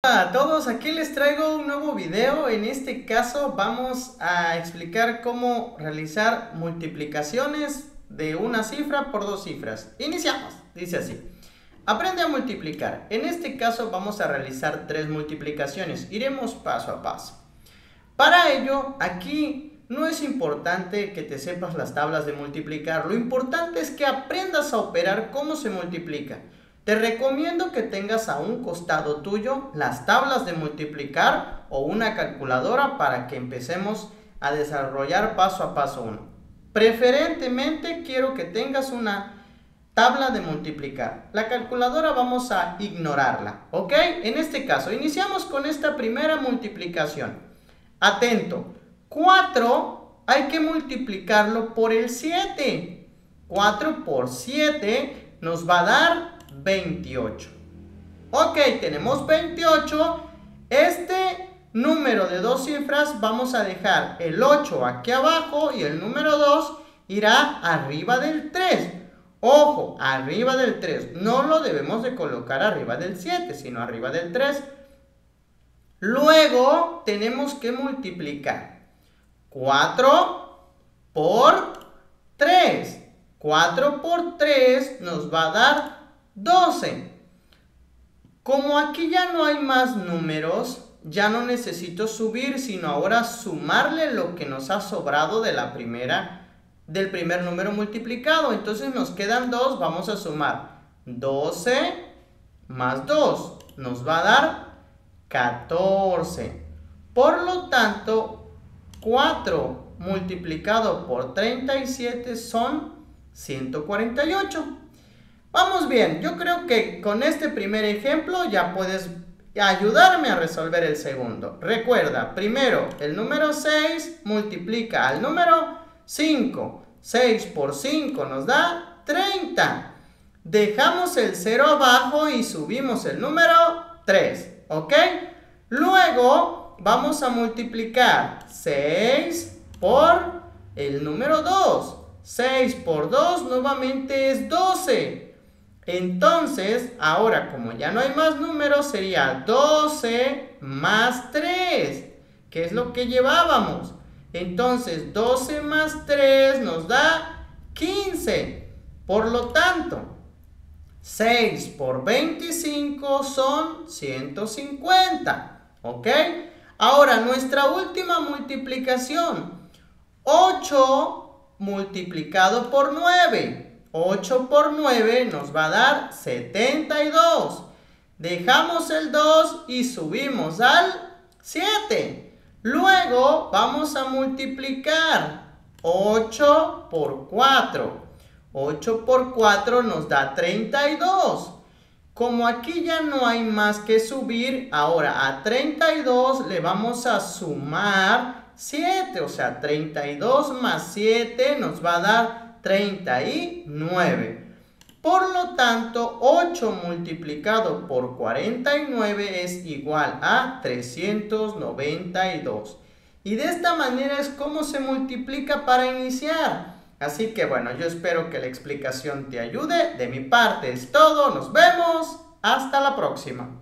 Hola a todos, aquí les traigo un nuevo video. En este caso vamos a explicar cómo realizar multiplicaciones de una cifra por dos cifras. Iniciamos, dice así. Aprende a multiplicar. En este caso vamos a realizar tres multiplicaciones. Iremos paso a paso. Para ello, aquí no es importante que te sepas las tablas de multiplicar. Lo importante es que aprendas a operar cómo se multiplica. Te recomiendo que tengas a un costado tuyo las tablas de multiplicar o una calculadora para que empecemos a desarrollar paso a paso uno. Preferentemente quiero que tengas una tabla de multiplicar. La calculadora vamos a ignorarla, ¿ok? En este caso, iniciamos con esta primera multiplicación. Atento, 4 hay que multiplicarlo por el 7. 4 por 7 nos va a dar 28. Ok, tenemos 28. Este número de dos cifras vamos a dejar el 8 aquí abajo y el número 2 irá arriba del 3. Ojo, arriba del 3. No lo debemos de colocar arriba del 7, sino arriba del 3. Luego tenemos que multiplicar 4 por 3. 4 por 3 nos va a dar 12. Como aquí ya no hay más números, ya no necesito subir, sino ahora sumarle lo que nos ha sobrado de del primer número multiplicado. Entonces nos quedan 2, vamos a sumar 12 más 2, nos va a dar 14. Por lo tanto, 4 multiplicado por 37 son 148. Vamos bien, yo creo que con este primer ejemplo ya puedes ayudarme a resolver el segundo. Recuerda, primero el número 6 multiplica al número 5. 6 por 5 nos da 30. Dejamos el 0 abajo y subimos el número 3, ¿ok? Luego vamos a multiplicar 6 por el número 2. 6 por 2 nuevamente es 12. Entonces, ahora como ya no hay más números, sería 12 más 3, que es lo que llevábamos. Entonces, 12 más 3 nos da 15. Por lo tanto, 6 por 25 son 150. ¿Ok? Ahora, nuestra última multiplicación. 8 multiplicado por 9. 8 por 9 nos va a dar 72. Dejamos el 2 y subimos al 7. Luego vamos a multiplicar 8 por 4. 8 por 4 nos da 32. Como aquí ya no hay más que subir, ahora a 32 le vamos a sumar 7. O sea, 32 más 7 nos va a dar 39. Por lo tanto, 8 multiplicado por 49 es igual a 392. Y de esta manera es como se multiplica para iniciar. Así que bueno, yo espero que la explicación te ayude. De mi parte es todo. Nos vemos. Hasta la próxima.